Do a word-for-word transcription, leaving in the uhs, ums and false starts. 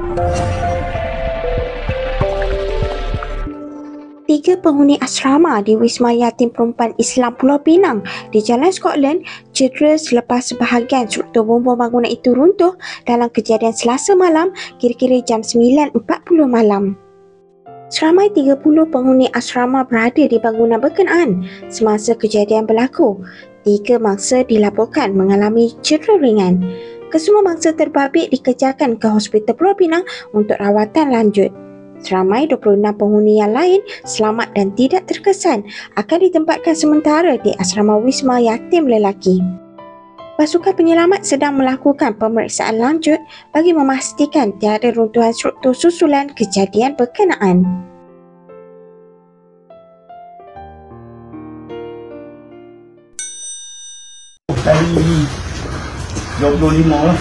Tiga penghuni asrama di Wisma Yatim Perempuan Islam Pulau Pinang di Jalan Scotland cedera selepas sebahagian struktur bumbung bangunan itu runtuh dalam kejadian Selasa malam kira-kira jam sembilan empat puluh malam. Seramai tiga puluh penghuni asrama berada di bangunan berkenaan semasa kejadian berlaku. Tiga mangsa dilaporkan mengalami cedera ringan. Kesemua mangsa terbabit dikejarkan ke Hospital Pulau Pinang untuk rawatan lanjut. Seramai dua puluh enam penghuni yang lain selamat dan tidak terkesan akan ditempatkan sementara di asrama Wisma Yatim Lelaki. Pasukan penyelamat sedang melakukan pemeriksaan lanjut bagi memastikan tiada runtuhan struktur susulan kejadian berkenaan. Kali dua puluh lima lah.